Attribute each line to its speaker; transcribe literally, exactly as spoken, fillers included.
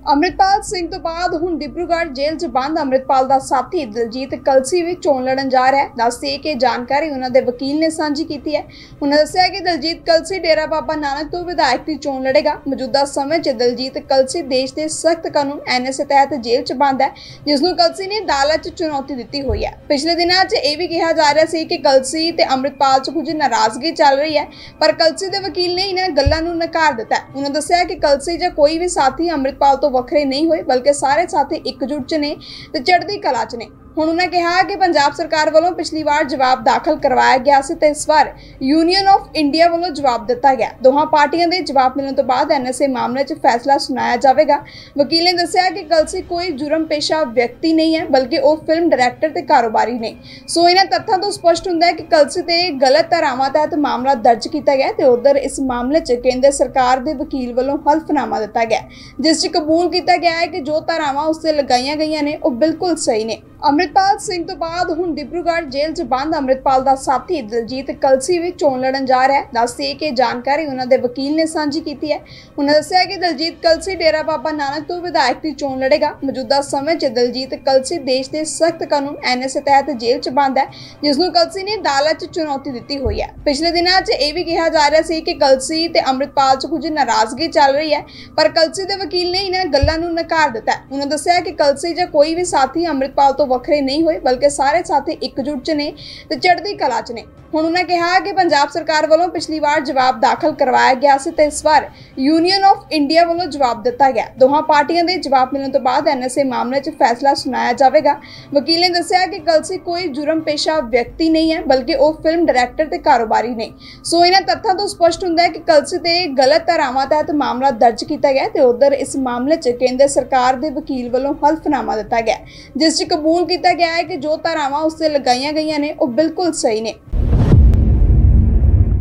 Speaker 1: ਅੰਮ੍ਰਿਤਪਾਲ ਸਿੰਘ ਤੋਂ ਬਾਅਦ ਹੁਣ ਡਿਬਰੂਗੜ੍ਹ ਜੇਲ੍ਹ 'ਚ ਬੰਦ ਅੰਮ੍ਰਿਤਪਾਲ ਦਾ ਸਾਥੀ ਦਲਜੀਤ ਕਲਸੀ ਵੀ ਚੋਣ ਲੜਨ ਜਾ ਰਿਹਾ ਹੈ। ਦੱਸਦੇ ਕਿ ਜਾਣਕਾਰੀ ਉਹਨਾਂ ਦੇ ਵਕੀਲ ਨੇ ਸਾਂਝੀ ਕੀਤੀ ਹੈ। ਉਹਨਾਂ ਦੱਸਿਆ ਕਿ ਦਲਜੀਤ ਕਲਸੀ ਡੇਰਾ ਬਾਬਾ ਨਾਨਕ ਤੋਂ ਵਿਧਾਇਕ ਦੀ ਚੋਣ ਲੜੇਗਾ। ਮੌਜੂਦਾ ਸਮੇਂ 'ਚ ਦਲਜੀਤ ਕਲਸੀ ਦੇਸ਼ ਦੇ ਸਖਤ ਕਾਨੂੰਨ ਐਨ ਐਸ ਏ ਤਹਿਤ ਜੇਲ੍ਹ 'ਚ ਬੰਦ ਹੈ, ਜਿਸ ਨੂੰ ਕਲਸੀ ਨੇ ਅਦਾਲਤ 'ਚ ਚੁਣੌਤੀ ਦਿੱਤੀ ਹੋਈ ਹੈ। ਪਿਛਲੇ ਦਿਨਾਂ 'ਚ ਇਹ ਵੀ ਕਿਹਾ ਜਾ ਰਿਹਾ ਸੀ ਕਿ ਕਲਸੀ ਤੇ ਅੰਮ੍ਰਿਤਪਾਲ 'ਚ ਕੁਝ ਨਾਰਾਜ਼ਗੀ ਚੱਲ ਰਹੀ ਹੈ, ਪਰ ਕਲਸੀ ਦੇ ਵਕੀਲ ਨੇ ਇਹਨਾਂ ਗੱਲਾਂ ਨੂੰ ਨਕਾਰ ਦਿੱਤਾ ਹੈ। ਉਹਨਾਂ ਦੱਸਿਆ ਕਿ ਕਲਸੀ ਜਾਂ ਕੋਈ ਵੀ ਸਾਥੀ ਅੰਮ੍ਰਿਤਪਾਲ ਤੋਂ ਵੱਖਰੇ ਨਹੀਂ ਹੋਏ, ਬਲਕਿ ਸਾਰੇ ਸਾਥੀ ਇਕਜੁੱਟ 'ਚ ਨੇ ਤੇ ਚੜ੍ਹਦੀ ਕਲਾ 'ਚ ਨੇ। ਹੁਣ ਉਹਨਾਂ ਕਿਹਾ ਕਿ ਪੰਜਾਬ ਸਰਕਾਰ ਵੱਲੋਂ ਪਿਛਲੀ ਵਾਰ ਜਵਾਬ ਦਾਖਲ ਕਰਵਾਇਆ ਗਿਆ ਸੀ ਤੇ ਇਸ ਵਾਰ ਯੂਨੀਅਨ ਆਫ ਇੰਡੀਆ ਵੱਲੋਂ ਜਵਾਬ ਦਿੱਤਾ ਗਿਆ। ਦੋਹਾਂ ਪਾਰਟੀਆਂ ਦੇ ਜਵਾਬ ਮਿਲਣ ਤੋਂ ਬਾਅਦ ਐਨ ਐਸ ਏ ਮਾਮਲੇ 'ਚ ਫੈਸਲਾ ਸੁਣਾਇਆ ਜਾਵੇਗਾ। ਵਕੀਲ ਨੇ ਦੱਸਿਆ ਕਿ ਕਲਸੀ ਕੋਈ ਜੁਰਮ ਪੇਸ਼ਾ ਵਿਅਕਤੀ ਨਹੀਂ ਹੈ, ਬਲਕਿ ਉਹ ਫਿਲਮ ਡਾਇਰੈਕਟਰ ਤੇ ਕਾਰੋਬਾਰੀ ਨੇ। ਸੋ ਇਹਨਾਂ ਤੱਥਾਂ ਤੋਂ ਸਪਸ਼ਟ ਹੁੰਦਾ ਹੈ ਕਿ ਕਲਸੀ ਤੇ ਗਲਤ ਧਾਰਾਵਾਂ ਤਹਿਤ ਮਾਮਲਾ ਦਰਜ ਕੀਤਾ ਗਿਆ ਤੇ ਉਧਰ ਇਸ ਮਾਮਲੇ 'ਚ ਕੇਂਦਰ ਸਰਕਾਰ ਦੇ ਵਕੀਲ ਵੱਲੋਂ ਹਲਫਨਾਮਾ ਦਿੱਤਾ ਗਿਆ, ਜਿਸ 'ਚ ਕਬੂਲ ਕੀਤਾ ਗਿਆ ਹੈ ਕਿ ਜੋ ਧਾਰਾਵਾਂ ਉਸ ਤੇ ਲਗਾਈਆਂ ਗਈਆਂ ਨੇ ਉਹ ਬਿਲਕੁਲ ਸਹੀ ਨੇ। ਅੰਮ੍ਰਿਤਪਾਲ ਸਿੰਘ ਤੋਂ ਬਾਅਦ ਹੁਣ ਡਿਬਰੂਗੜ੍ਹ ਜੇਲ੍ਹ 'ਚ ਬੰਦ ਅੰਮ੍ਰਿਤਪਾਲ ਦਾ ਸਾਥੀ ਦਲਜੀਤ ਕਲਸੀ ਵੀ ਚੋਣ ਲੜਨ ਜਾ ਰਿਹਾ ਹੈ। ਦੱਸਦੇ ਕਿ ਜਾਣਕਾਰੀ ਉਹਨਾਂ ਦੇ ਵਕੀਲ ਨੇ ਸਾਂਝੀ ਕੀਤੀ ਹੈ। ਉਹਨਾਂ ਦੱਸਿਆ ਕਿ ਦਲਜੀਤ ਕਲਸੀ ਡੇਰਾ ਬਾਬਾ ਨਾਨਕ ਤੋਂ ਵਿਧਾਇਕ ਦੀ ਚੋਣ ਲੜੇਗਾ। ਮੌਜੂਦਾ ਸਮੇਂ 'ਚ ਦਲਜੀਤ ਕਲਸੀ ਦੇਸ਼ ਦੇ ਸਖਤ ਕਾਨੂੰਨ ਐਨ ਐਸ ਏ ਤਹਿਤ ਜੇਲ੍ਹ 'ਚ ਬੰਦ ਹੈ, ਜਿਸ ਨੂੰ ਕਲਸੀ ਨੇ ਅਦਾਲਤ 'ਚ ਚੁਣੌਤੀ ਦਿੱਤੀ ਹੋਈ ਹੈ। ਪਿਛਲੇ ਦਿਨਾਂ 'ਚ ਇਹ ਵੀ ਕਿਹਾ ਜਾ ਰਿਹਾ ਸੀ ਕਿ ਕਲਸੀ ਤੇ ਅੰਮ੍ਰਿਤਪਾਲ 'ਚ ਕੁਝ ਨਾਰਾਜ਼ਗੀ ਚੱਲ ਰਹੀ ਹੈ, ਪਰ ਕਲਸੀ ਦੇ ਵਕੀਲ ਨੇ ਇਹਨਾਂ ਗੱਲਾਂ ਨੂੰ ਨਕਾਰ ਦਿੱਤਾ ਹੈ। ਉਹਨਾਂ ਦੱਸਿਆ ਕਿ ਕਲਸੀ ਜਾਂ ਕੋਈ ਵੀ ਸਾਥੀ ਅੰਮ੍ਰਿਤਪਾਲ ਤੋਂ ਵੱਖਰੇ ਨਹੀਂ ਹੋਏ, ਬਲਕਿ ਸਾਰੇ ਸਾਥੀ ਇਕਜੁੱਟ 'ਚ ਨੇ ਤੇ ਚੜ੍ਹਦੀ ਕਲਾ 'ਚ ਨੇ। ਹੁਣ ਉਹਨਾਂ ਕਿਹਾ ਕਿ ਪੰਜਾਬ ਸਰਕਾਰ ਵੱਲੋਂ ਪਿਛਲੀ ਵਾਰ ਜਵਾਬ ਦਾਖਲ ਕਰਵਾਇਆ ਗਿਆ ਸੀ ਤੇ ਇਸ ਵਾਰ ਯੂਨੀਅਨ ਆਫ ਇੰਡੀਆ ਵੱਲੋਂ ਜਵਾਬ ਦਿੱਤਾ ਗਿਆ। ਦੋਹਾਂ ਪਾਰਟੀਆਂ ਦੇ ਜਵਾਬ ਮਿਲਣ ਤੋਂ ਬਾਅਦ ਐਨ ਐਸ ਏ ਮਾਮਲੇ 'ਚ ਫੈਸਲਾ ਸੁਣਾਇਆ ਜਾਵੇਗਾ। ਵਕੀਲ ਨੇ ਦੱਸਿਆ ਕਿ ਕਲਸੀ ਕੋਈ ਜੁਰਮ ਪੇਸ਼ਾ ਵਿਅਕਤੀ ਨਹੀਂ ਹੈ, ਬਲਕਿ ਉਹ ਫਿਲਮ ਡਾਇਰੈਕਟਰ ਤੇ ਕਾਰੋਬਾਰੀ ਨੇ। ਸੋ ਇਹਨਾਂ ਤੱਥਾਂ ਤੋਂ ਸਪਸ਼ਟ ਹੁੰਦਾ ਹੈ ਕਿ ਕਲਸੀ ਤੇ ਗਲਤ ਧਾਰਾਵਾਂ ਤਹਿਤ ਮਾਮਲਾ ਦਰਜ ਕੀਤਾ ਗਿਆ ਤੇ ਉਧਰ ਇਸ ਮਾਮਲੇ 'ਚ ਕੇਂਦਰ ਸਰਕਾਰ ਦੇ ਵਕੀਲ ਵੱਲੋਂ ਹਲਫਨਾਮਾ ਦਿੱਤਾ ਗਿਆ, ਜਿਸ 'ਚ ਕਬੂਲ ਕੀਤਾ ਗਿਆ ਹੈ ਕਿ ਜੋ ਧਾਰਾਵਾਂ ਉਸ ਤੇ ਲਗਾਈਆਂ ਗਈਆਂ ਨੇ ਉਹ ਬਿਲਕੁਲ ਸਹੀ ਨੇ।